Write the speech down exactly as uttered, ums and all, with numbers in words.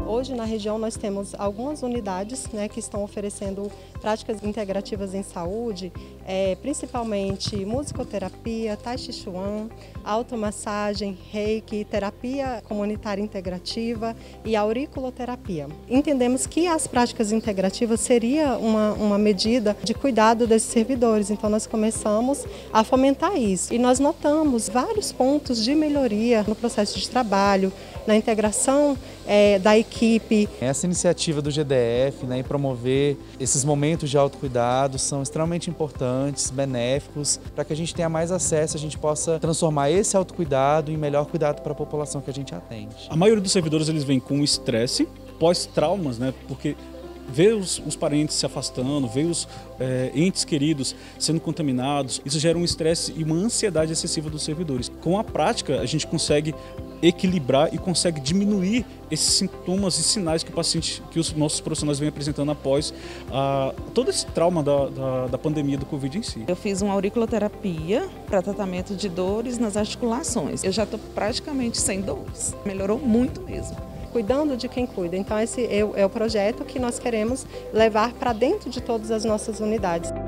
Hoje na região nós temos algumas unidades, né, que estão oferecendo práticas integrativas em saúde, é, principalmente musicoterapia, tai chi chuan, automassagem, reiki, terapia comunitária integrativa e auriculoterapia. Entendemos que as práticas integrativas seria uma, uma medida de cuidado desses servidores, então nós começamos a fomentar isso e nós notamos vários pontos de melhoria no processo de trabalho, na integração é, da equipe. Essa iniciativa do G D F, né, em promover esses momentos de autocuidado são extremamente importantes, benéficos, para que a gente tenha mais acesso, a gente possa transformar esse autocuidado em melhor cuidado para a população que a gente atende. A maioria dos servidores eles vêm com estresse, pós-traumas, né, porque ver os, os parentes se afastando, ver os é, entes queridos sendo contaminados, isso gera um estresse e uma ansiedade excessiva dos servidores. Com a prática, a gente consegue equilibrar e consegue diminuir esses sintomas e sinais que o paciente, que os nossos profissionais vêm apresentando após ah, todo esse trauma da, da, da pandemia do Covid em si. Eu fiz uma auriculoterapia para tratamento de dores nas articulações. Eu já estou praticamente sem dores. Melhorou muito mesmo. Cuidando de quem cuida. Então esse é o projeto que nós queremos levar para dentro de todas as nossas unidades.